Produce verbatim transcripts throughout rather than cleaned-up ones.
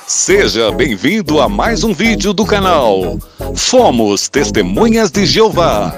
Seja bem-vindo a mais um vídeo do canal Fomos Testemunhas de Jeová.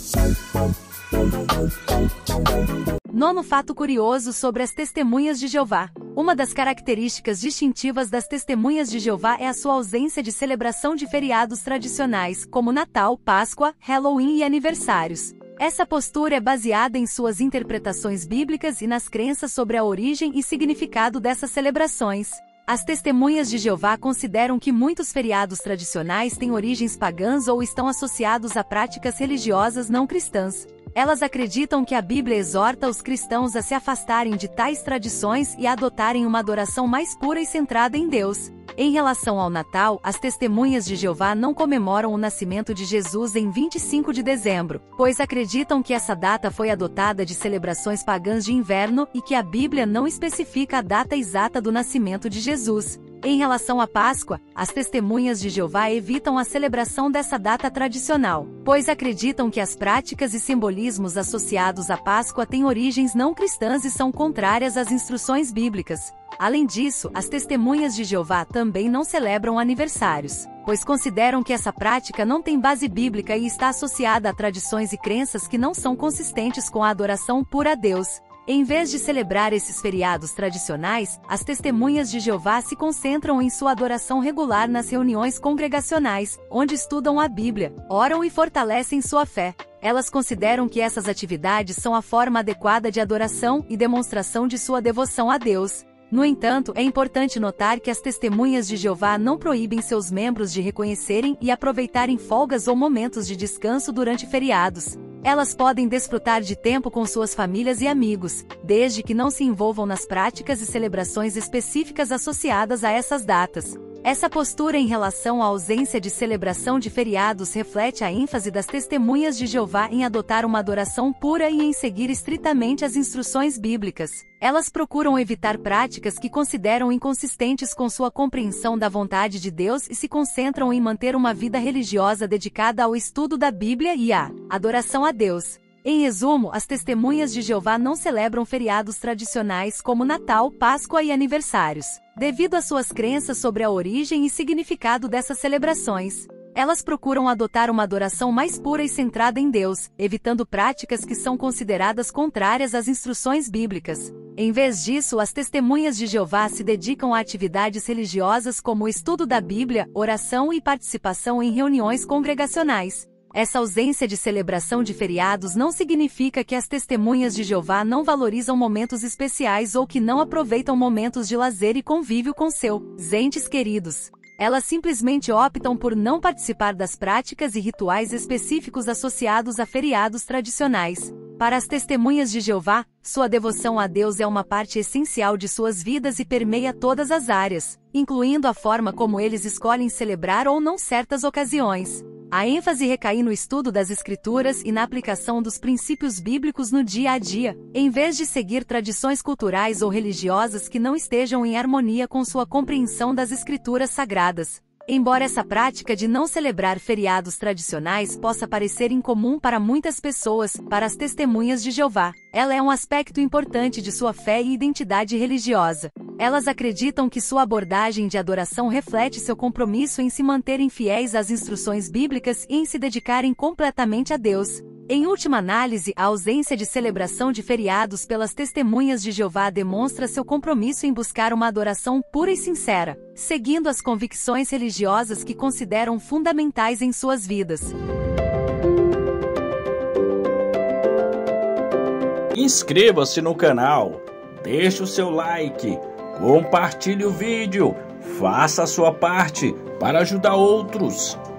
Nono fato curioso sobre as Testemunhas de Jeová. Uma das características distintivas das Testemunhas de Jeová é a sua ausência de celebração de feriados tradicionais, como Natal, Páscoa, Halloween e aniversários. Essa postura é baseada em suas interpretações bíblicas e nas crenças sobre a origem e significado dessas celebrações. As Testemunhas de Jeová consideram que muitos feriados tradicionais têm origens pagãs ou estão associados a práticas religiosas não cristãs. Elas acreditam que a Bíblia exorta os cristãos a se afastarem de tais tradições e a adotarem uma adoração mais pura e centrada em Deus. Em relação ao Natal, as Testemunhas de Jeová não comemoram o nascimento de Jesus em vinte e cinco de dezembro, pois acreditam que essa data foi adotada de celebrações pagãs de inverno e que a Bíblia não especifica a data exata do nascimento de Jesus. Em relação à Páscoa, as Testemunhas de Jeová evitam a celebração dessa data tradicional, pois acreditam que as práticas e simbolismos associados à Páscoa têm origens não cristãs e são contrárias às instruções bíblicas. Além disso, as Testemunhas de Jeová também não celebram aniversários, pois consideram que essa prática não tem base bíblica e está associada a tradições e crenças que não são consistentes com a adoração pura a Deus. Em vez de celebrar esses feriados tradicionais, as Testemunhas de Jeová se concentram em sua adoração regular nas reuniões congregacionais, onde estudam a Bíblia, oram e fortalecem sua fé. Elas consideram que essas atividades são a forma adequada de adoração e demonstração de sua devoção a Deus. No entanto, é importante notar que as Testemunhas de Jeová não proíbem seus membros de reconhecerem e aproveitarem folgas ou momentos de descanso durante feriados. Elas podem desfrutar de tempo com suas famílias e amigos, desde que não se envolvam nas práticas e celebrações específicas associadas a essas datas. Essa postura em relação à ausência de celebração de feriados reflete a ênfase das Testemunhas de Jeová em adotar uma adoração pura e em seguir estritamente as instruções bíblicas. Elas procuram evitar práticas que consideram inconsistentes com sua compreensão da vontade de Deus e se concentram em manter uma vida religiosa dedicada ao estudo da Bíblia e à adoração a Deus. Em resumo, as Testemunhas de Jeová não celebram feriados tradicionais como Natal, Páscoa e aniversários, devido às suas crenças sobre a origem e significado dessas celebrações. Elas procuram adotar uma adoração mais pura e centrada em Deus, evitando práticas que são consideradas contrárias às instruções bíblicas. Em vez disso, as Testemunhas de Jeová se dedicam a atividades religiosas como o estudo da Bíblia, oração e participação em reuniões congregacionais. Essa ausência de celebração de feriados não significa que as Testemunhas de Jeová não valorizam momentos especiais ou que não aproveitam momentos de lazer e convívio com seus entes queridos. Elas simplesmente optam por não participar das práticas e rituais específicos associados a feriados tradicionais. Para as Testemunhas de Jeová, sua devoção a Deus é uma parte essencial de suas vidas e permeia todas as áreas, incluindo a forma como eles escolhem celebrar ou não certas ocasiões. A ênfase recai no estudo das Escrituras e na aplicação dos princípios bíblicos no dia a dia, em vez de seguir tradições culturais ou religiosas que não estejam em harmonia com sua compreensão das Escrituras sagradas. Embora essa prática de não celebrar feriados tradicionais possa parecer incomum para muitas pessoas, para as Testemunhas de Jeová, ela é um aspecto importante de sua fé e identidade religiosa. Elas acreditam que sua abordagem de adoração reflete seu compromisso em se manterem fiéis às instruções bíblicas e em se dedicarem completamente a Deus. Em última análise, a ausência de celebração de feriados pelas Testemunhas de Jeová demonstra seu compromisso em buscar uma adoração pura e sincera, seguindo as convicções religiosas que consideram fundamentais em suas vidas. Inscreva-se no canal, deixe o seu like, compartilhe o vídeo, faça a sua parte para ajudar outros.